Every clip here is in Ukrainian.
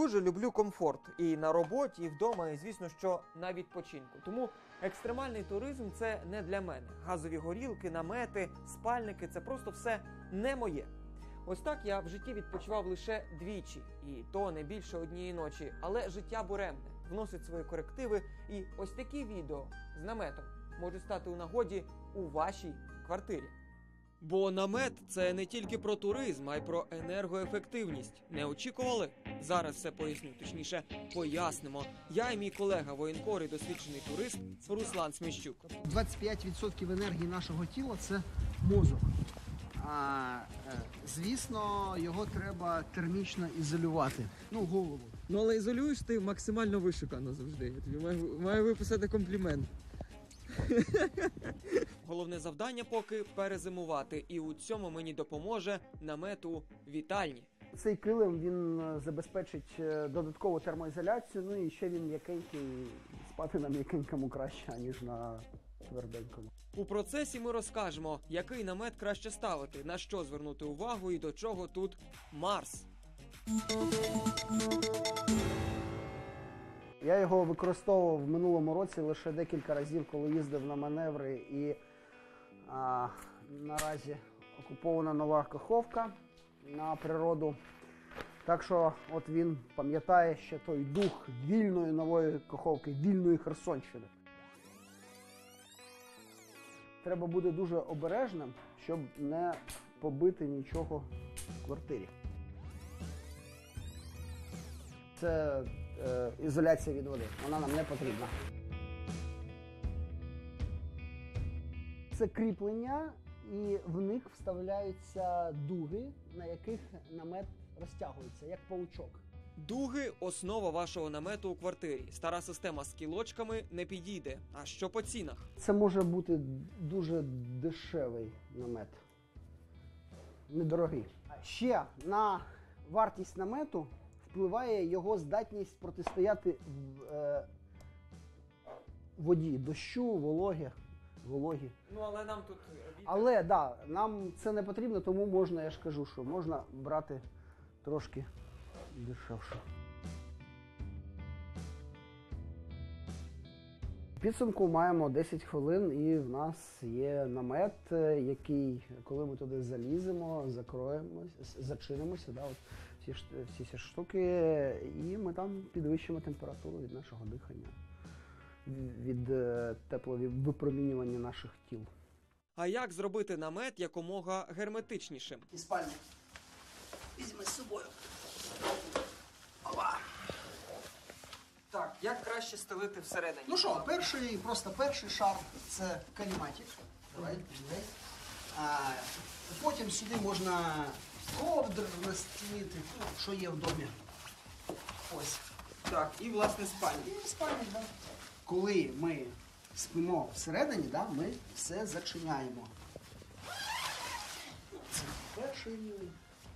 Дуже люблю комфорт і на роботі, і вдома, і, звісно, що на відпочинку. Тому екстремальний туризм – це не для мене. Газові горілки, намети, спальники – це просто все не моє. Ось так я в житті відпочивав лише двічі, і то не більше однієї ночі. Але життя буремне, вносить свої корективи, і ось такі відео з наметом можуть стати у нагоді у вашій квартирі. Бо намет – це не тільки про туризм, а й про енергоефективність. Не очікували? Зараз все поясню, точніше, пояснимо. Я і мій колега, воєнкор і досвідчений турист Руслан Сміщук. 25% енергії нашого тіла – це мозок. Звісно, його треба термічно ізолювати. Голову. Але ізолюєш ти максимально вишукано завжди. Я тобі маю виписати комплімент. Головне завдання поки – перезимувати. І у цьому мені допоможе намет у вітальні. Цей килим, він забезпечить додаткову термоізоляцію, і ще він м'якенький, спати на м'якенькому краще, аніж на тверденькому. У процесі ми розкажемо, який намет краще ставити, на що звернути увагу і до чого тут Марс. Я його використовував в минулому році лише декілька разів, коли їздив на маневри, і наразі окупована нова Каховка на природу. Так що от він пам'ятає ще той дух вільної нової Каховки, вільної Херсонщини. Треба бути дуже обережним, щоб не побити нічого в квартирі. Це ізоляція від води, вона нам не потрібна. Це кріплення, і в них вставляються дуги, на яких намет розтягується, як паучок. Дуги – основа вашого намету у квартирі. Стара система з кілочками не підійде. А що по цінах? Це може бути дуже дешевий намет, недорогий. Ще на вартість намету впливає його здатність протистояти воді, дощу, вологі. Але нам тут... Але, нам це не потрібно, тому можна, я ж кажу, що можна брати трошки дешевше. В підсумку маємо 10 хвилин і в нас є намет, який, коли ми туди заліземо, закроємося, зачинимося, всі ці штуки, і ми там підвищимо температуру від нашого дихання, від теплого випромінювання наших тіл. А як зробити намет якомога герметичнішим? І спальник візьми з собою. Ова! Так, як краще стелити всередині? Ну що, перший шар – це каліматик. Давай. Потім сюди можна ковдр настілити, що є в домі. Ось. Так, і власне спальник. І спальник, так. Коли ми спимо всередині, ми все зачиняємо. Це перший рівень.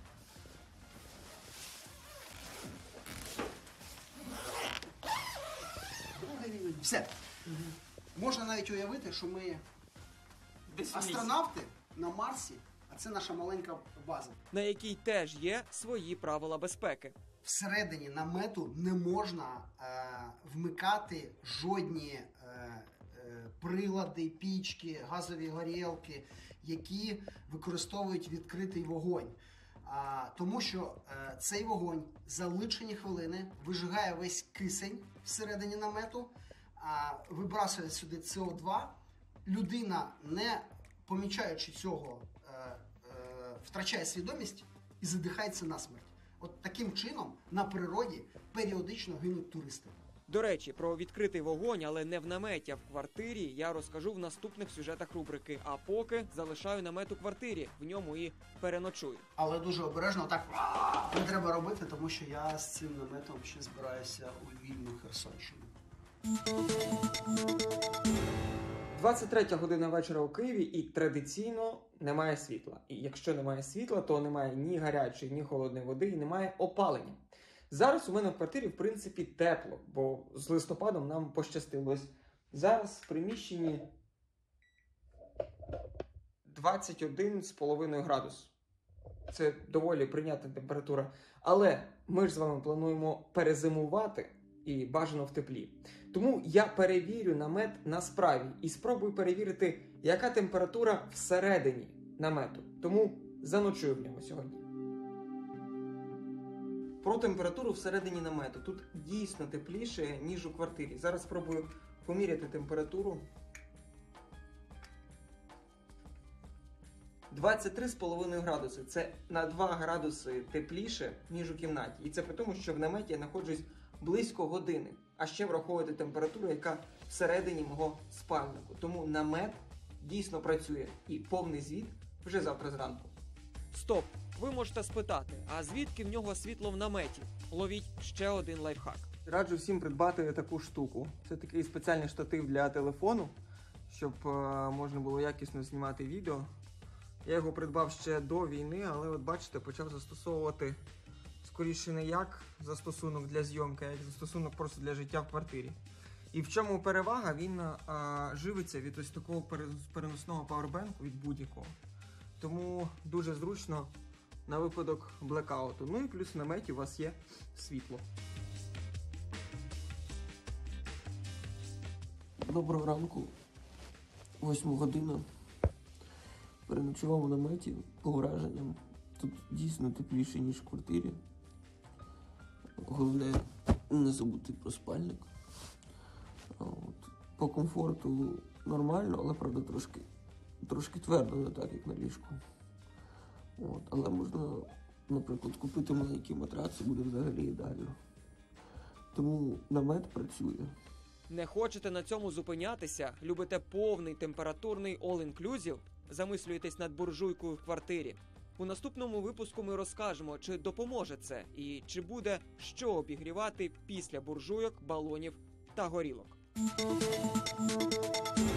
Другий рівень. Все. Можна навіть уявити, що ми астронавти на Марсі, а це наша маленька база. На якій теж є свої правила безпеки. Всередині намету не можна вмикати жодні прилади, пічки, газові горілки, які використовують відкритий вогонь. Тому що цей вогонь за лічені хвилини вижигає весь кисень всередині намету, вибрасує сюди СО2. Людина, не помічаючи цього, втрачає свідомість і задихається насмерть. От таким чином на природі періодично гинуть туристи. До речі, про відкритий вогонь, але не в наметі, а в квартирі, я розкажу в наступних сюжетах рубрики. А поки залишаю намет у квартирі, в ньому і переночую. Але дуже обережно, так не треба робити, тому що я з цим наметом ще збираюся у вільну Херсонщину. 23 година вечора у Києві і традиційно немає світла. І якщо немає світла, то немає ні гарячої, ні холодної води і немає опалення. Зараз у мене в квартирі, в принципі, тепло, бо з листопадом нам пощастило. Зараз в приміщенні 21,5 градус. Це доволі прийнятна температура. Але ми ж з вами плануємо перезимувати і бажано в теплі. Тому я перевірю намет на справі і спробую перевірити, яка температура всередині намету. Тому заночую в ньому сьогодні. Про температуру всередині намету. Тут дійсно тепліше, ніж у квартирі. Зараз спробую поміряти температуру. 23,5 градуси. Це на 2 градуси тепліше, ніж у кімнаті. І це при тому, що в наметі я знаходжусь близько години. А ще враховувати температуру, яка всередині мого спальнику. Тому намет дійсно працює. І повний звіт вже завтра зранку. Стоп! Ви можете спитати, а звідки в нього світло в наметі? Ловіть ще один лайфхак. Раджу всім придбати таку штуку. Це такий спеціальний штатив для телефону, щоб можна було якісно знімати відео. Я його придбав ще до війни, але от бачите, почав застосовувати скоріше не як застосунок для зйомки, а як застосунок просто для життя в квартирі. І в чому перевага? Він живиться від ось такого переносного павербенку від будь-якого. Тому дуже зручно на випадок блекауту. Ну і плюс в наметі у вас є світло. Доброго ранку. 8 година. Переночував у наметі по враженням. Тут дійсно тепліше, ніж в квартирі. Головне не забути про спальник. По комфорту нормально, але правда трошки твердо, не так, як на ліжку. Але можна, наприклад, купити маленький матрац, і буде взагалі ідеально. Тому намет працює. Не хочете на цьому зупинятися? Любите повний температурний all-inclusive? Замислюєтесь над буржуйкою в квартирі? У наступному випуску ми розкажемо, чи допоможе це і чи буде що обігрівати після буржуйок, балонів та горілок.